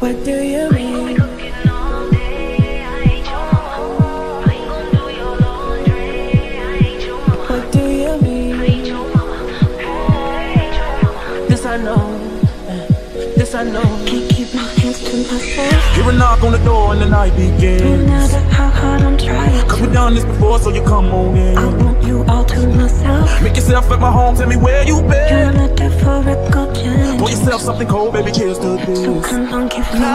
What do you mean? What do you mean? This I know, this I know. Can't keep my hands to myself. Hear a knock on the door and the night begins. No matter how hard I'm trying Cause to, we done this before, so you come on in. I want you all to myself. Make yourself at my home, tell me where you You're been. not there for a good challenge. Pour yourself something cold, baby, cheers to this. So come on, give me a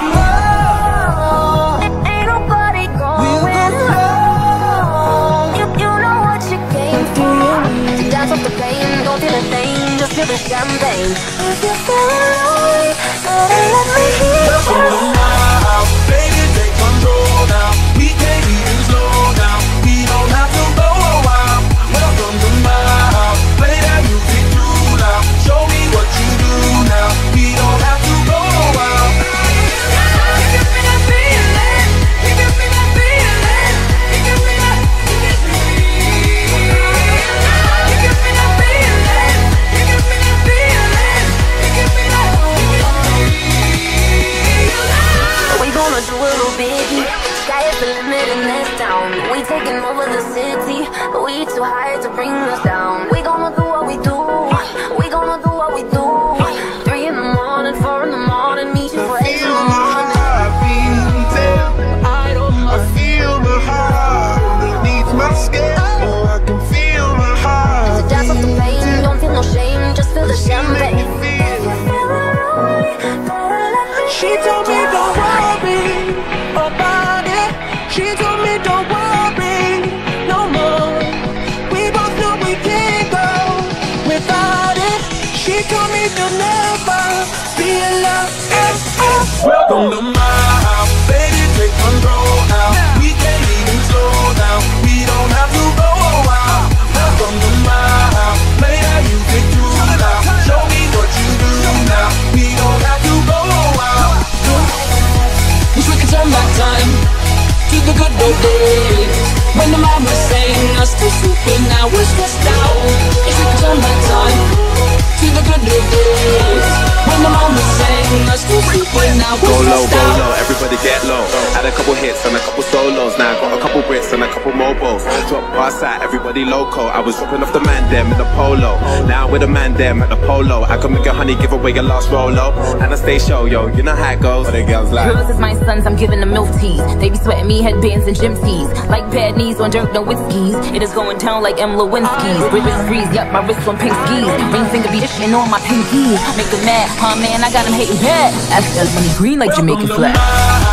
Ain't nobody going home. You know what you came What do you mean? to dance off the pain, don't feel a thing, just feel the champagne. If you feel alright, let me hear you. Welcome to my house, baby, take control now. We can't even slow down, we don't have to go a while. Welcome to my house, play that music too loud. Show me what you do now, we don't have to go a while. We gonna do a little biggie. Sky is the limit in this town. We taking over the city. We too high to bring us down. We gonna do what we do. We gonna do what we do. 3 in the morning, 4 in the morning, meet you for 8 in the morning. I feel the heart beneath my skin. Oh, I can feel the heart. To dance off the pain, don't feel no shame, just feel the champagne. She told me don't worry about it. She told me don't worry no more. We both know we can't go without it. She told me to never be alone. Welcome to my house, baby, take control now. We can't even slow down, we don't have to go a while. Welcome to my house, play that music too loud. Show me what you do now, we don't have to go a while. Wish we could turn back time to the good old days when the mama sang us to sleep and now we're stressed out. Wish we could turn back time to the good old days when the mama sang us to sleep and now we're stressed out. Go low, everybody get low. Had a couple hits and a couple solos. Now got a couple Brits and a couple mobiles. Drop past that, everybody loco. I was dropping off the man them in the polo. Now with the man them at the polo. I can make a honey give away your last rolo. And I stay show, yo, you know how it goes. What the girls like? Girls is my sons, I'm giving them milk teas. They be sweating me headbands and gym tees. Like bad knees on dirt, no whiskeys. It is going down like M. Lewinsky's. Rivers freeze, yup, my wrist on pink skis. Ring finger be itching on my pinky. Make them mad, huh man, I got them hating bad. Ask money green like Jamaican flag.